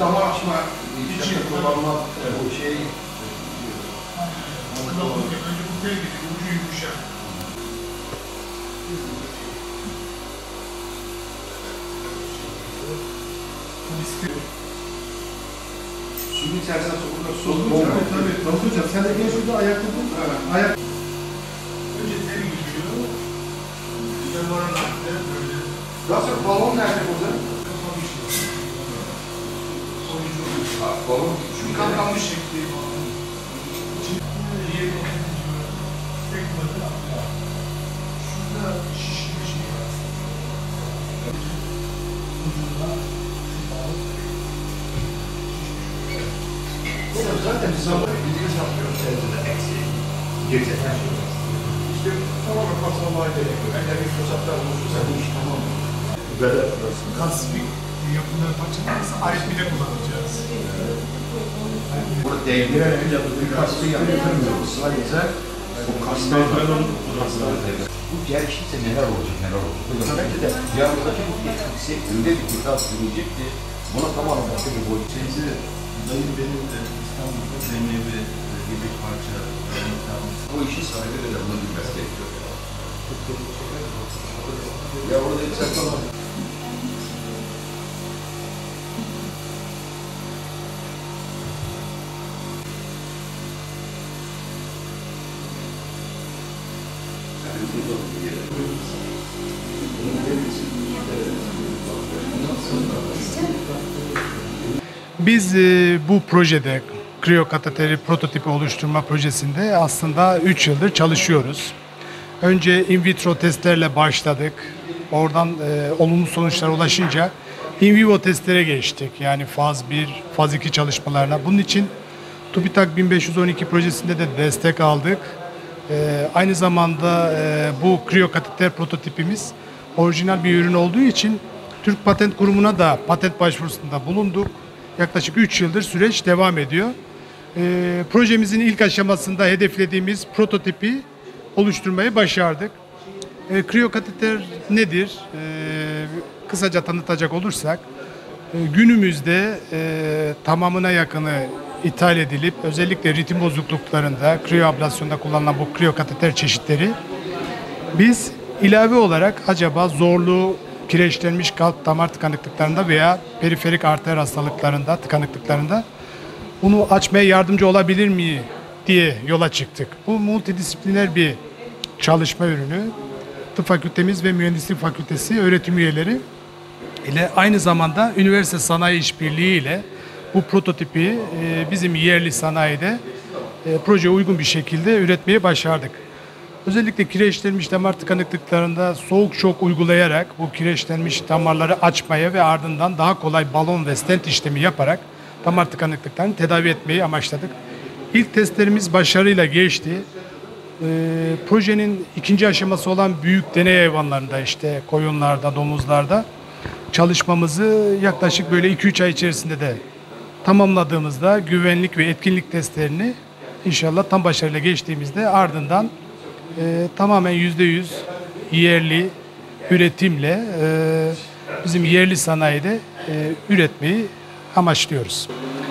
damar açma için kullanılan bu şey. Önce bu tel gibi ucu yumuşak. Suyun içerisine sokulur. Tabii hocam. Sen de gel şurada ayakta dur. Ayak. Önce tel geçiyor. Damarın altında böyle. Daha sonra balon nerede burada? Balon Şu kalkanmış şekli. Şurada şişli bir şey var. zaten biz bildiğimiz yapıyoruz. Gece. İşte tamamen patronlar gerekiyor. Eğer bir fırsatlar olursa bu iş tamam. Böyle Kasbik yapılan parçalarsa aritmide kullanacağız. burada değdirelim. Bir kastı yaptırmıyoruz. Sadece bu kastlardan bu gelişirse neler olacak, neler olacak. Hocam belki de yanımızdaki bu etkisi öyle bir dikkat sürecek ki buna tamamen başka bir boyut. Dayı benim de İstanbul'da Zeynep'e bir parça Bu işin sahibi de bunu bilmesi gerekiyor. Ya orada bir sakın Biz bu projede kriyokateteri prototipi oluşturma projesinde aslında 3 yıldır çalışıyoruz. Önce in vitro testlerle başladık. Oradan olumlu sonuçlara ulaşınca in vivo testlere geçtik. Yani faz 1, faz 2 çalışmalarına. Bunun için TÜBİTAK 1512 projesinde de destek aldık. Aynı zamanda bu kriyokateter prototipimiz orijinal bir ürün olduğu için Türk Patent Kurumu'na da patent başvurusunda bulunduk. Yaklaşık 3 yıldır süreç devam ediyor. Projemizin ilk aşamasında hedeflediğimiz prototipi oluşturmayı başardık. Kriyokateter nedir? Kısaca tanıtacak olursak, günümüzde tamamına yakını ithal edilip özellikle ritim bozukluklarında, kriyoablasyonda kullanılan bu kriyokateter çeşitleri biz ilave olarak acaba zorlu kireçlenmiş kalp damar tıkanıklıklarında veya periferik arter hastalıklarında, tıkanıklıklarında bunu açmaya yardımcı olabilir mi diye yola çıktık. Bu multidisipliner bir çalışma ürünü. Tıp Fakültemiz ve Mühendislik Fakültesi öğretim üyeleri ile aynı zamanda üniversite sanayi işbirliği ile bu prototipi bizim yerli sanayide projeye uygun bir şekilde üretmeyi başardık. Özellikle kireçlenmiş damar tıkanıklıklarında soğuk şok uygulayarak bu kireçlenmiş damarları açmaya ve ardından daha kolay balon ve stent işlemi yaparak damar tıkanıklıklarını tedavi etmeyi amaçladık. İlk testlerimiz başarıyla geçti. Projenin ikinci aşaması olan büyük deney hayvanlarında işte koyunlarda, domuzlarda çalışmamızı yaklaşık böyle 2-3 ay içerisinde de tamamladığımızda güvenlik ve etkinlik testlerini inşallah tam başarıyla geçtiğimizde ardından tamamen %100 yerli üretimle bizim yerli sanayide üretmeyi amaçlıyoruz.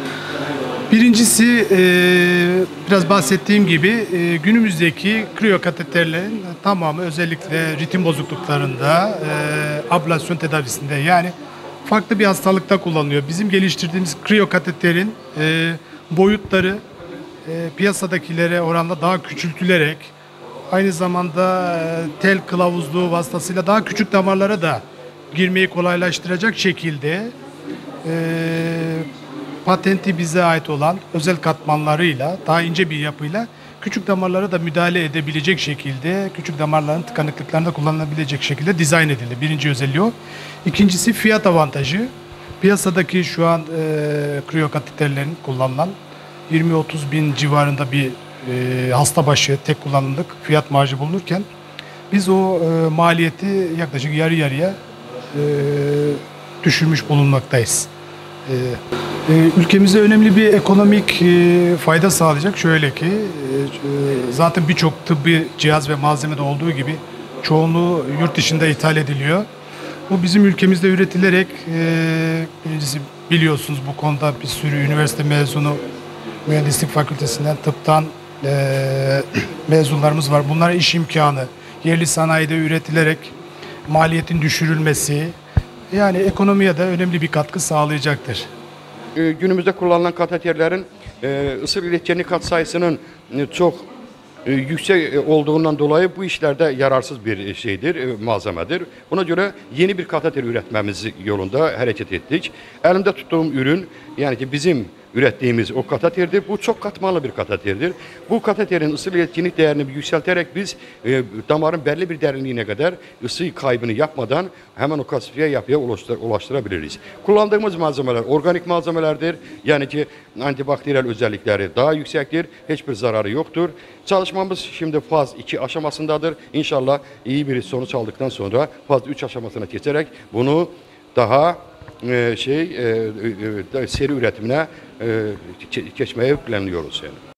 Birincisi biraz bahsettiğim gibi günümüzdeki kriyokateterlerin tamamı özellikle ritim bozukluklarında ablasyon tedavisinde yani farklı bir hastalıkta kullanılıyor. Bizim geliştirdiğimiz kriyokateterin boyutları piyasadakilere oranla daha küçültülerek aynı zamanda tel kılavuzluğu vasıtasıyla daha küçük damarlara da girmeyi kolaylaştıracak şekilde patenti bize ait olan özel katmanlarıyla, daha ince bir yapıyla küçük damarlara da müdahale edebilecek şekilde, küçük damarların tıkanıklıklarında kullanılabilecek şekilde dizayn edildi. Birinci özelliği o. İkincisi fiyat avantajı. Piyasadaki şu an kriyokateterlerin kullanılan 20-30 bin civarında bir hasta başı tek kullanımlık fiyat marjı bulunurken biz o maliyeti yaklaşık yarı yarıya düşürmüş bulunmaktayız. Ülkemize önemli bir ekonomik fayda sağlayacak. Şöyle ki zaten birçok tıbbi cihaz ve malzemede olduğu gibi çoğunluğu yurt dışında ithal ediliyor. Bu bizim ülkemizde üretilerek birincisi biliyorsunuz bu konuda bir sürü üniversite mezunu, mühendislik fakültesinden, tıptan mezunlarımız var. Bunlara iş imkanı, yerli sanayide üretilerek maliyetin düşürülmesi, yani ekonomiye de önemli bir katkı sağlayacaktır. Günümüzde kullanılan kateterlerin ısıl iletkenlik katsayısının çok yüksek olduğundan dolayı bu işlerde yararsız bir şeydir, malzemedir. Buna göre yeni bir kateter üretmemiz yolunda hareket ettik. Elimde tuttuğum ürün, yani ki bizim ürettiğimiz o kateterdir. Bu çok katmanlı bir kateterdir. Bu kateterin ısı iletkenlik değerini yükselterek biz damarın belli bir derinliğine kadar ısı kaybını yapmadan hemen o kasifiye yapıya ulaştırabiliriz. Kullandığımız malzemeler organik malzemelerdir. Yani ki antibakteriyel özellikleri daha yüksektir. Hiçbir zararı yoktur. Çalışmamız şimdi faz 2 aşamasındadır. İnşallah iyi bir sonuç aldıktan sonra faz 3 aşamasına geçerek bunu daha seri üretimine geçmeye planlıyoruz yani.